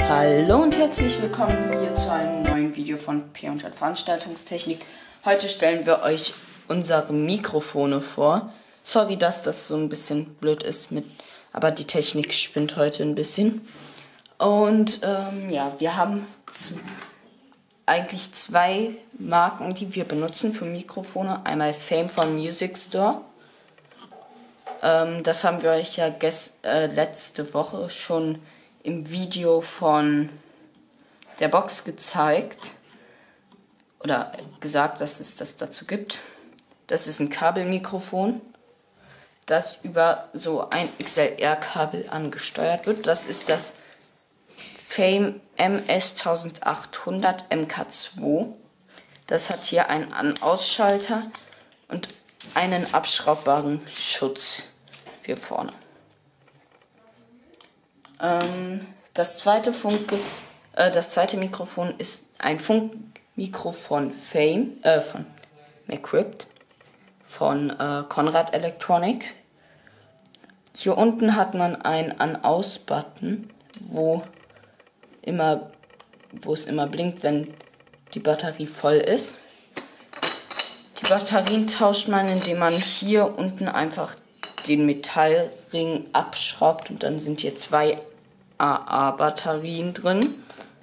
Hallo und herzlich willkommen hier zu einem neuen Video von P100 Veranstaltungstechnik. Heute stellen wir euch unsere Mikrofone vor. Sorry, dass das so ein bisschen blöd ist, aber die Technik spinnt heute ein bisschen. Und ja, wir haben eigentlich zwei Marken, die wir benutzen für Mikrofone. Einmal Fame von Music Store. Das haben wir euch ja letzte Woche schon im Video von der Box gezeigt. Oder gesagt, dass es das dazu gibt. Das ist ein Kabelmikrofon, das über so ein XLR-Kabel angesteuert wird. Das ist das Fame MS1800 MK2. Das hat hier einen An-Ausschalter und einen abschraubbaren Schutz für vorne. Das zweite Mikrofon ist ein Funkmikrofon von Macrypt von Conrad Electronics. Hier unten hat man einen An-Aus-Button, wo es immer blinkt, wenn die Batterie voll ist. Die Batterien tauscht man, indem man hier unten einfach den Metallring abschraubt und dann sind hier zwei AA-Batterien drin.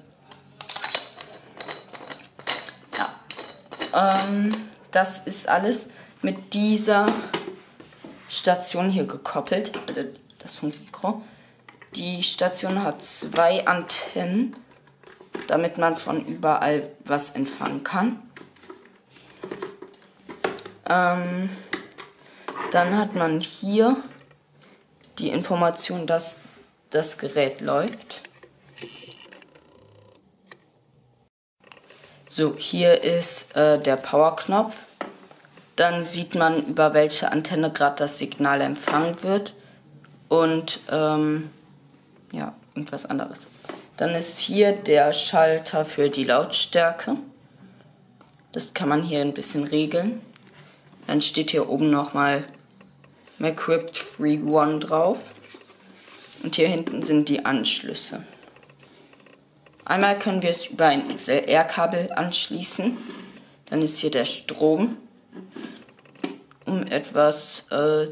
Ja, das ist alles mit dieser Station hier gekoppelt, also das Funkmikro. Die Station hat zwei Antennen, damit man von überall was empfangen kann. Dann hat man hier die Information, dass das Gerät läuft. So, hier ist der Powerknopf. Dann sieht man, über welche Antenne gerade das Signal empfangen wird. Und ja, irgendwas anderes. Dann ist hier der Schalter für die Lautstärke. Das kann man hier ein bisschen regeln. Dann steht hier oben nochmal Macrypt Free One drauf. Und hier hinten sind die Anschlüsse. Einmal können wir es über ein XLR-Kabel anschließen. Dann ist hier der Strom, um etwas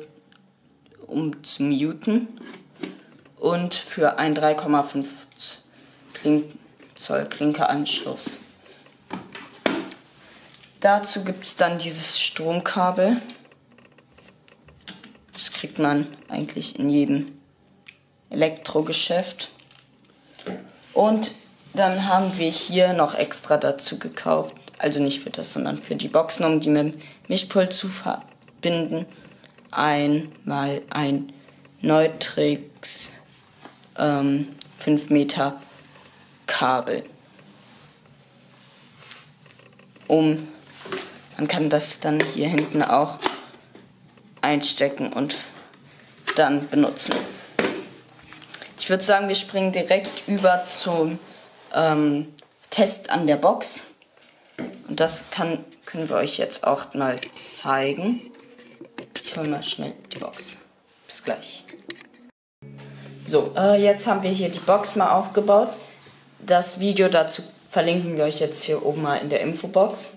zu muten. Und für einen 3,5 Zoll Klinkeranschluss. Dazu gibt es dann dieses Stromkabel. Das kriegt man eigentlich in jedem Elektrogeschäft. Und dann haben wir hier noch extra dazu gekauft, also nicht für das, sondern für die Boxen, um die mit dem Mischpult zu verbinden, einmal ein Neutrix 5 Meter Kabel. Man kann das dann hier hinten auch einstecken und dann benutzen. Ich würde sagen, wir springen direkt über zum Test an der Box. Und das können wir euch jetzt auch mal zeigen. Ich hole mal schnell die Box. Bis gleich. So, jetzt haben wir hier die Box mal aufgebaut. Das Video dazu verlinken wir euch jetzt hier oben mal in der Infobox.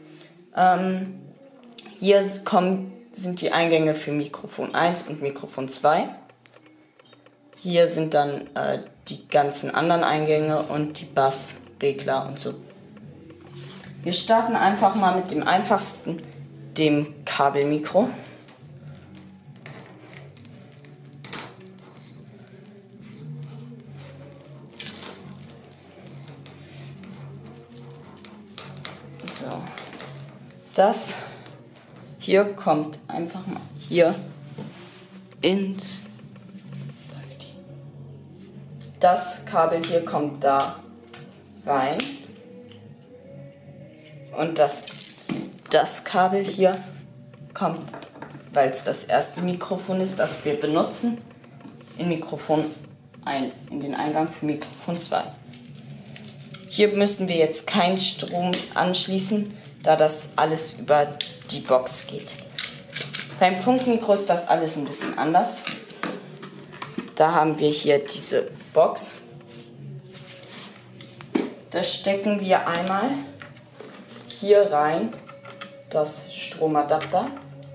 Hier sind die Eingänge für Mikrofon 1 und Mikrofon 2. Hier sind dann die ganzen anderen Eingänge und die Bassregler und so. Wir starten einfach mal mit dem einfachsten, dem Kabelmikro. So. Das hier kommt einfach mal hier ins... Das Kabel hier kommt da rein. Und das Kabel hier kommt, weil es das erste Mikrofon ist, das wir benutzen, in Mikrofon 1, in den Eingang für Mikrofon 2. Hier müssen wir jetzt keinen Strom anschließen, da das alles über die Box geht. Beim Funkmikro ist das alles ein bisschen anders. Da haben wir hier diese Box. Da stecken wir einmal hier rein das Stromadapter.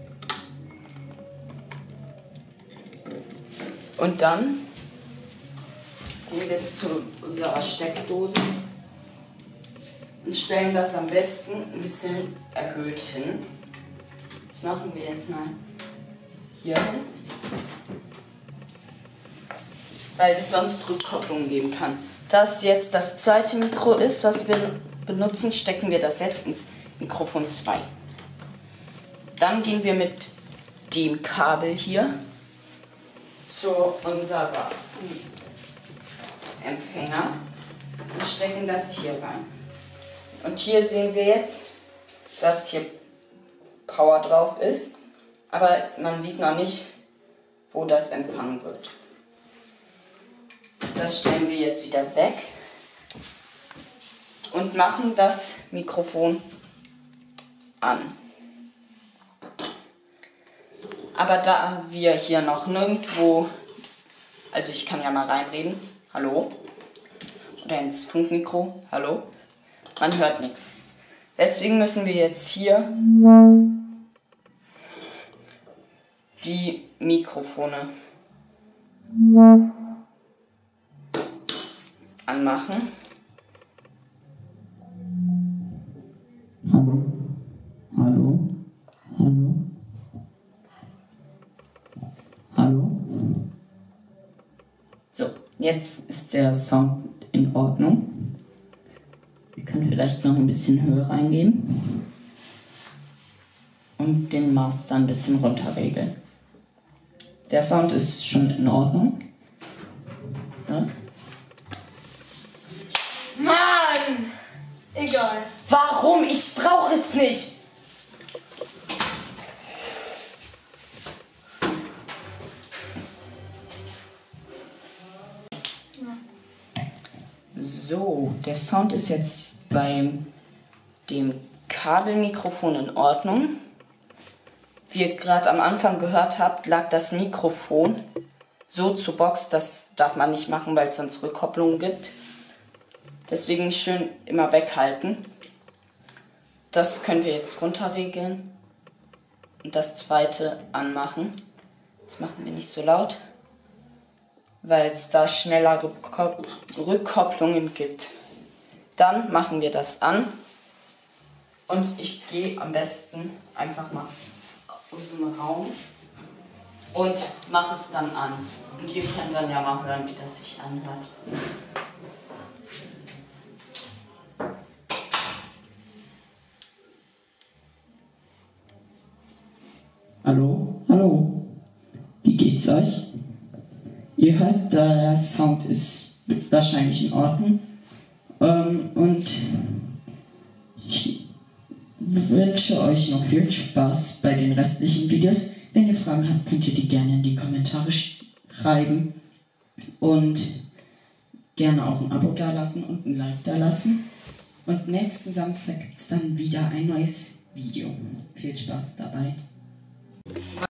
Und dann gehen wir zu unserer Steckdose und stellen das am besten ein bisschen erhöht hin. Das machen wir jetzt mal hier hin, weil es sonst Rückkopplung geben kann. Da es jetzt das zweite Mikro ist, was wir benutzen, stecken wir das jetzt ins Mikrofon 2. Dann gehen wir mit dem Kabel hier zu unserem Empfänger und stecken das hier rein. Und hier sehen wir jetzt, dass hier Power drauf ist, aber man sieht noch nicht, wo das empfangen wird. Das stellen wir jetzt wieder weg und machen das Mikrofon an. Aber da wir hier noch nirgendwo, also ich kann ja mal reinreden, hallo, oder ins Funkmikro, hallo, man hört nichts. Deswegen müssen wir jetzt hier die Mikrofone anmachen. Hallo, hallo, hallo, hallo. So, jetzt ist der Sound in Ordnung. Wir können vielleicht noch ein bisschen höher reingehen und den Master ein bisschen runterregeln. Der Sound ist schon in Ordnung. Ja? Mann! Egal. Warum? Ich brauche es nicht! So, der Sound ist jetzt bei dem Kabelmikrofon in Ordnung. Wie ihr gerade am Anfang gehört habt, lag das Mikrofon so zur Box. Das darf man nicht machen, weil es sonst Rückkopplungen gibt. Deswegen schön immer weghalten. Das können wir jetzt runterregeln und das zweite anmachen. Das machen wir nicht so laut, weil es da schneller Rückkopplungen gibt. Dann machen wir das an und ich gehe am besten einfach mal aus dem Raum und mache es dann an. Und ihr könnt dann ja mal hören, wie das sich anhört. Hallo, hallo. Wie geht's euch? Ihr hört, der Sound ist wahrscheinlich in Ordnung. Und ich wünsche euch noch viel Spaß bei den restlichen Videos. Wenn ihr Fragen habt, könnt ihr die gerne in die Kommentare schreiben. Und gerne auch ein Abo dalassen und ein Like dalassen. Und nächsten Samstag gibt es dann wieder ein neues Video. Viel Spaß dabei.